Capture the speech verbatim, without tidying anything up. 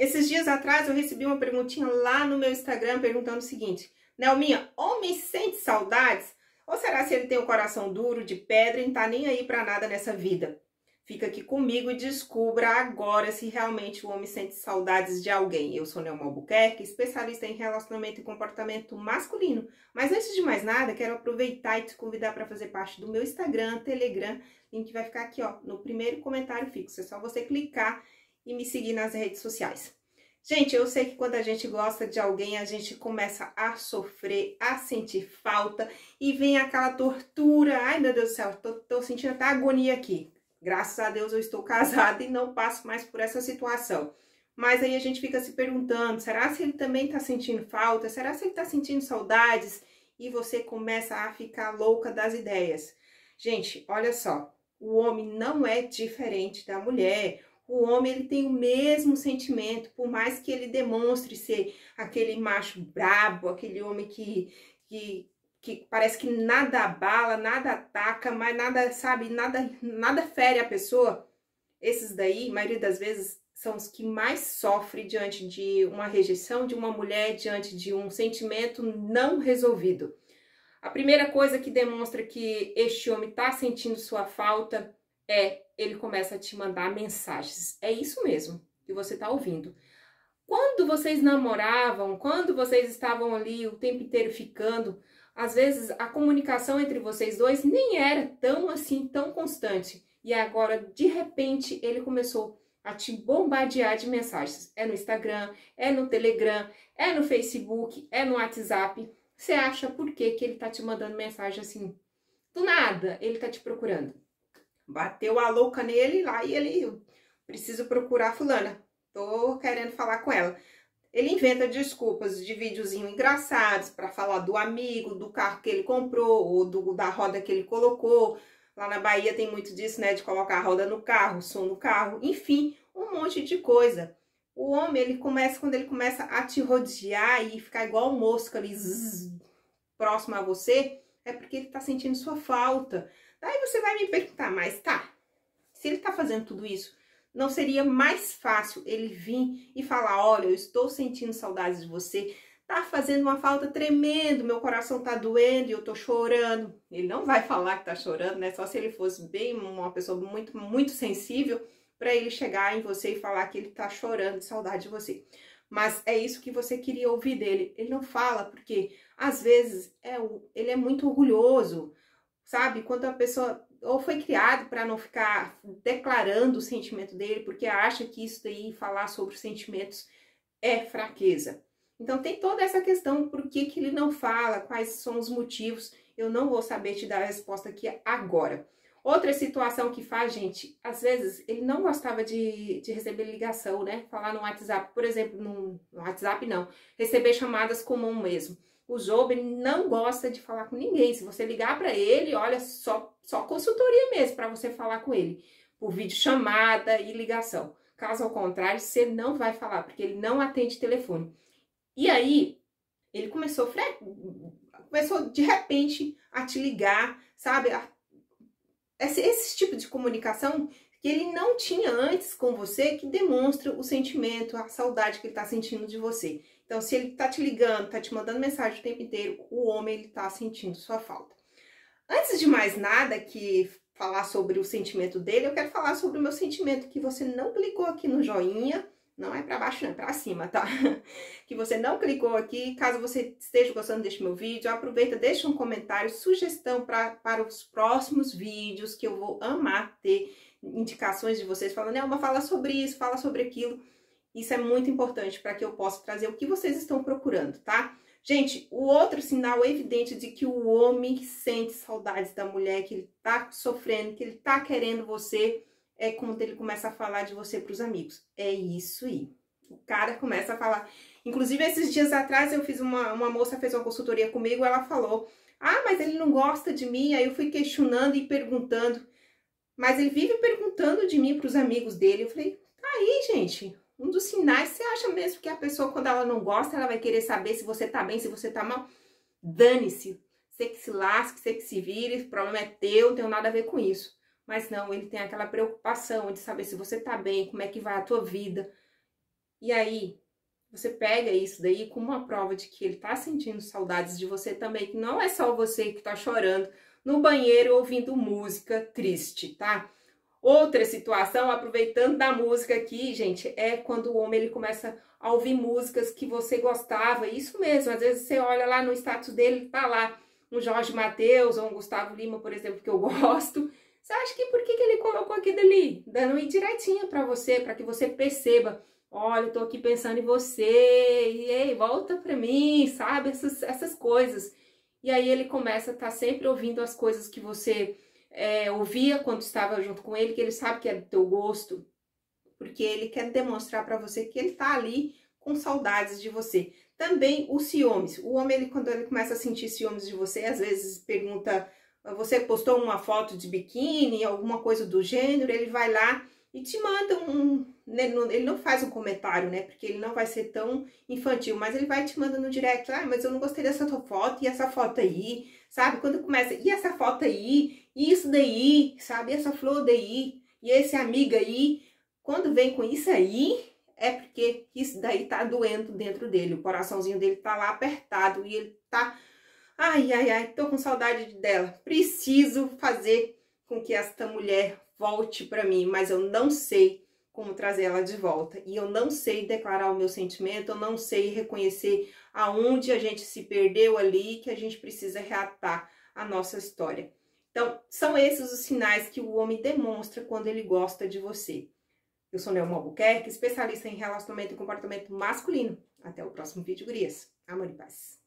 Esses dias atrás eu recebi uma perguntinha lá no meu Instagram perguntando o seguinte: Nelminha, homem sente saudades? Ou será se ele tem o coração duro, de pedra e não tá nem aí pra nada nessa vida? Fica aqui comigo e descubra agora se realmente o homem sente saudades de alguém. Eu sou Nelma Albuquerque, especialista em relacionamento e comportamento masculino. Mas antes de mais nada, quero aproveitar e te convidar para fazer parte do meu Instagram, Telegram. O link vai ficar aqui, ó, no primeiro comentário fixo. É só você clicar e me seguir nas redes sociais. Gente, eu sei que quando a gente gosta de alguém, a gente começa a sofrer, a sentir falta e vem aquela tortura. Ai, meu Deus do céu, tô, tô sentindo até agonia aqui. Graças a Deus eu estou casada e não passo mais por essa situação. Mas aí a gente fica se perguntando, será se ele também tá sentindo falta? Será se ele tá sentindo saudades? E você começa a ficar louca das ideias. Gente, olha só, o homem não é diferente da mulher. O homem, ele tem o mesmo sentimento, por mais que ele demonstre ser aquele macho brabo, aquele homem que, que, que parece que nada abala, nada ataca, mas nada, sabe, nada, nada fere a pessoa. Esses daí, a maioria das vezes, são os que mais sofrem diante de uma rejeição de uma mulher, diante de um sentimento não resolvido. A primeira coisa que demonstra que este homem está sentindo sua falta é, ele começa a te mandar mensagens. É isso mesmo que você está ouvindo. Quando vocês namoravam, quando vocês estavam ali o tempo inteiro ficando, às vezes a comunicação entre vocês dois nem era tão assim, tão constante. E agora, de repente, ele começou a te bombardear de mensagens. É no Instagram, é no Telegram, é no Facebook, é no WhatsApp. Você acha por que que ele tá te mandando mensagem assim? Do nada, ele tá te procurando. Bateu a louca nele lá e ele precisa procurar fulana. Tô querendo falar com ela. Ele inventa desculpas de videozinho engraçados para falar do amigo, do carro que ele comprou ou do, da roda que ele colocou. Lá na Bahia tem muito disso, né? De colocar a roda no carro, som no carro, enfim, um monte de coisa. O homem, ele começa, quando ele começa a te rodear e ficar igual um mosca ali, zzz, próximo a você, é porque ele tá sentindo sua falta. Daí você vai me perguntar, mas tá, se ele tá fazendo tudo isso, não seria mais fácil ele vir e falar, olha, eu estou sentindo saudades de você, tá fazendo uma falta tremenda, meu coração tá doendo e eu tô chorando. Ele não vai falar que tá chorando, né? Só se ele fosse bem uma pessoa muito, muito sensível para ele chegar em você e falar que ele tá chorando de saudade de você. Mas é isso que você queria ouvir dele. Ele não fala porque, às vezes, é, ele é muito orgulhoso, sabe? Quando a pessoa ou foi criado para não ficar declarando o sentimento dele, porque acha que isso daí, falar sobre os sentimentos, é fraqueza. Então tem toda essa questão, por que que ele não fala, quais são os motivos, eu não vou saber te dar a resposta aqui agora. Outra situação que faz, gente, às vezes ele não gostava de, de receber ligação, né? Falar no WhatsApp, por exemplo, no, no WhatsApp não, receber chamadas comum mesmo. O Job não gosta de falar com ninguém. Se você ligar para ele, olha, só, só consultoria mesmo para você falar com ele, por videochamada e ligação. Caso ao contrário, você não vai falar, porque ele não atende telefone. E aí, ele começou, começou de repente a te ligar, sabe? Esse, esse tipo de comunicação que ele não tinha antes com você, que demonstra o sentimento, a saudade que ele tá sentindo de você. Então, se ele tá te ligando, tá te mandando mensagem o tempo inteiro, o homem, ele tá sentindo sua falta. Antes de mais nada que falar sobre o sentimento dele, eu quero falar sobre o meu sentimento, que você não clicou aqui no joinha, não é para baixo, não, é para cima, tá? Que você não clicou aqui. Caso você esteja gostando deste meu vídeo, aproveita, deixa um comentário, sugestão pra, para os próximos vídeos, que eu vou amar ter indicações de vocês, falando, Nelma, fala sobre isso, fala sobre aquilo. Isso é muito importante para que eu possa trazer o que vocês estão procurando, tá? Gente, o outro sinal evidente de que o homem sente saudades da mulher, que ele tá sofrendo, que ele tá querendo você, é quando ele começa a falar de você para os amigos. É isso aí. O cara começa a falar. Inclusive, esses dias atrás, eu fiz uma, uma moça fez uma consultoria comigo, ela falou, ah, mas ele não gosta de mim. Aí eu fui questionando e perguntando, mas ele vive perguntando de mim para os amigos dele. Eu falei, tá aí, gente. Um dos sinais, você acha mesmo que a pessoa, quando ela não gosta, ela vai querer saber se você tá bem, se você tá mal? Dane-se. Você que se lasque, você que se vire, o problema é teu, não tem nada a ver com isso. Mas não, ele tem aquela preocupação de saber se você tá bem, como é que vai a tua vida. E aí, você pega isso daí como uma prova de que ele tá sentindo saudades de você também, que não é só você que tá chorando no banheiro ouvindo música triste, tá? Outra situação, aproveitando da música aqui, gente, é quando o homem ele começa a ouvir músicas que você gostava. Isso mesmo, às vezes você olha lá no status dele, tá lá um Jorge Mateus ou um Gustavo Lima, por exemplo, que eu gosto. Você acha que por que, que ele colocou aquilo ali? Dando uma indiretinha pra você, para que você perceba. Olha, eu tô aqui pensando em você, e ei, volta pra mim, sabe? Essas, essas coisas. E aí ele começa a estar sempre ouvindo as coisas que você é, ouvia quando estava junto com ele, que ele sabe que é do teu gosto, porque ele quer demonstrar para você que ele tá ali com saudades de você. Também os ciúmes. O homem, ele, quando ele começa a sentir ciúmes de você, às vezes pergunta, você postou uma foto de biquíni, alguma coisa do gênero, ele vai lá e te manda um... Ele não faz um comentário, né? Porque ele não vai ser tão infantil, mas ele vai te mandando no direct. Ah, mas eu não gostei dessa tua foto, e essa foto aí, sabe? Quando começa, e essa foto aí, e isso daí, sabe? E essa flor daí, e esse amigo aí. Quando vem com isso aí, é porque isso daí tá doendo dentro dele. O coraçãozinho dele tá lá apertado e ele tá... Ai, ai, ai, tô com saudade dela. Preciso fazer com que esta mulher volte pra mim, mas eu não sei como trazer ela de volta. E eu não sei declarar o meu sentimento, eu não sei reconhecer aonde a gente se perdeu ali, que a gente precisa reatar a nossa história. Então, são esses os sinais que o homem demonstra quando ele gosta de você. Eu sou Nelma Albuquerque, especialista em relacionamento e comportamento masculino. Até o próximo vídeo, gurias. Amor e paz.